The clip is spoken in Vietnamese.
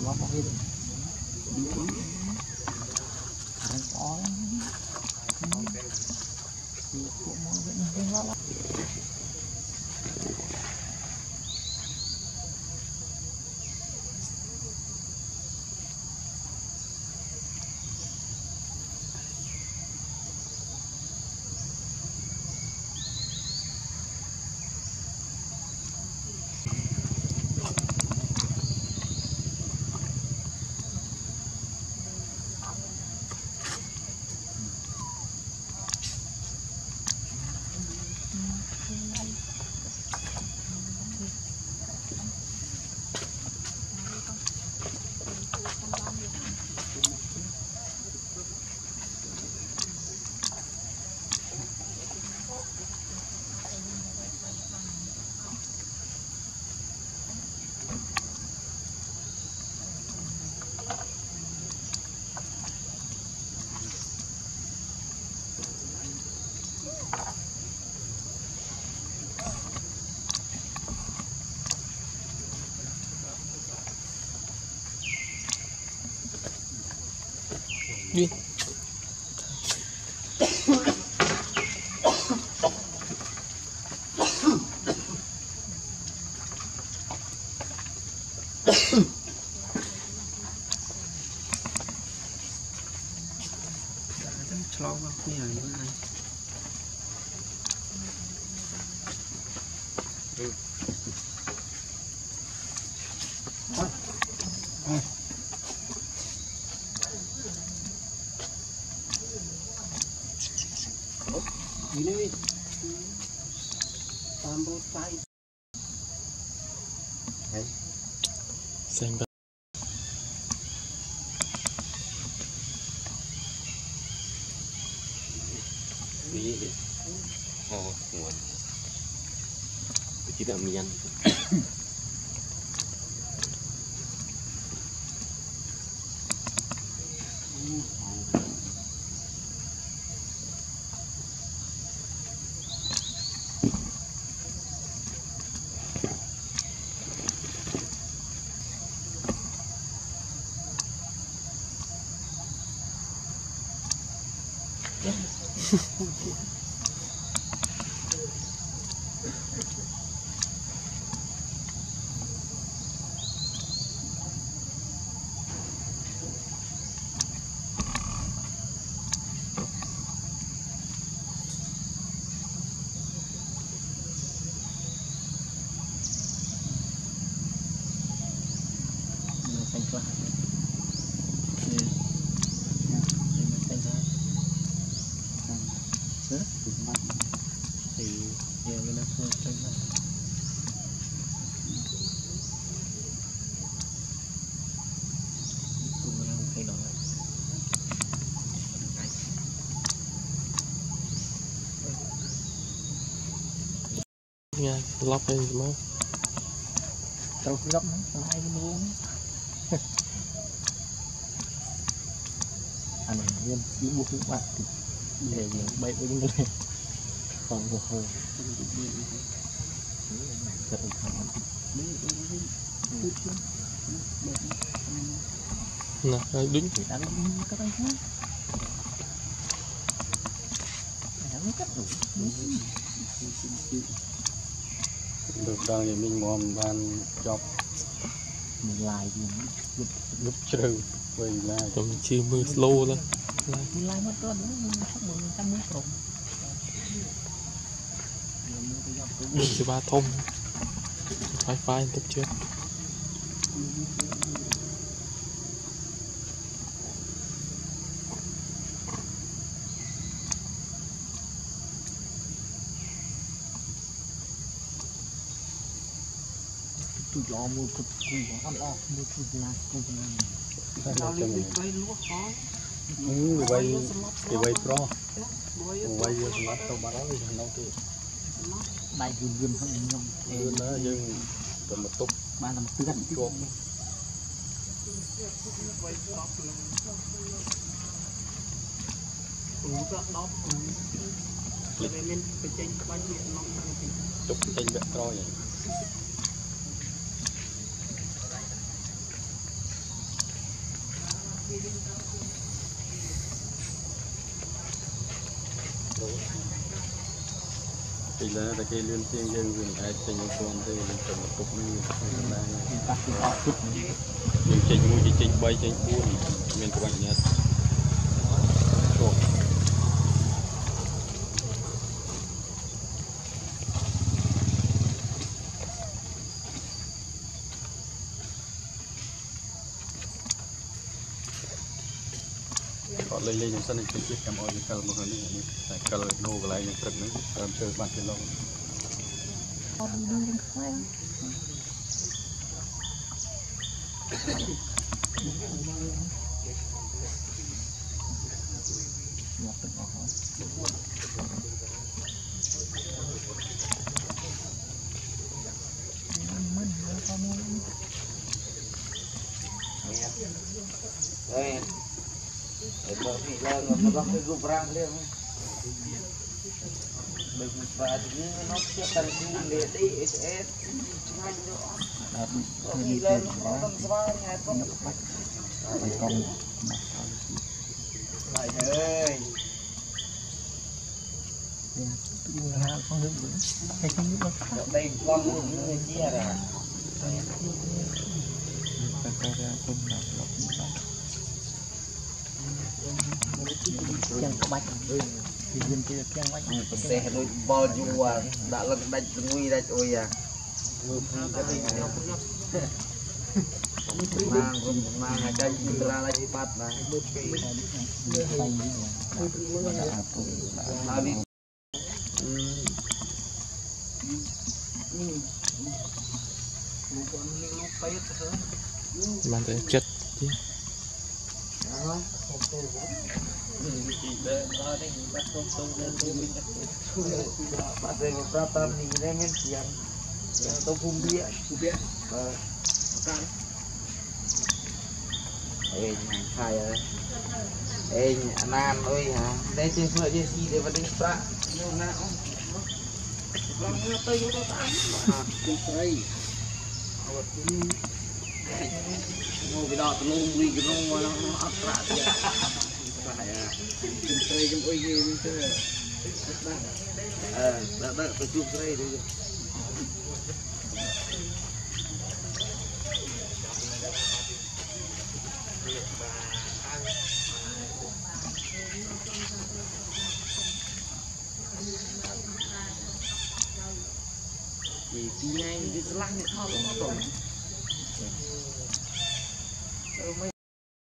Đi. Chlo vào này này. Ini tambah pahit. Xem bác. Ini oh nguồn chỉ là miên nha lóc lên mà Terus lóc nó lại luôn anh em chỉ buộc cái mặt để bay với những cái còn một hồ nè đứng được đang thì mình mòn ban chọc mình lại lúc trừ về là còn chia mưa slow lên mình lại mất con nữa mình sắp mười trăm mấy cổng chỉ ba thông phai phai tiếp chưa tụi gió mua cục cù ăn ọt mua cục là cục là sao đi bay lúa khó bay pro bay lát tàu bá đi đâu thì đại vườn không nhom vườn đó nhưng còn một túc ba làm tư gắn chuột túc trên bệ pro vậy thì là cái liên tiên dân mình ai trên những con thì mình cần một cục như này những trình bay trên buôn mình các bạn nhé họ lên những sân này biết cầm oi cờ một người này tại cờ đồ cái này những trật nữa làm chơi bạn trên lâu bởi vì là nó có cái gục răng lên bởi vì và thì nó sẽ cần đi để đi sẽ ngay nữa bởi vì là nó còn sva ngày con lại ơi không được hay không biết đâu đây con người chia ra chân có bách thì dân kia chân bách xe đôi bò chùa đã lần đánh nguy đánh ôi à mang aja citra lagi cepat nah habis bạn thấy chất chứ Pasal beberapa ni dengan siang atau kumbia khai nan ơi hả đây trên phơi trên gì để mà đánh phá nhiều nào con nghe tây vô tán tây ngồi cái đọt luôn đi cái nó ấp lại phải à tây trong ôi gì thế đã tôi chụp đây rồi thì ngay cái lăng này thôi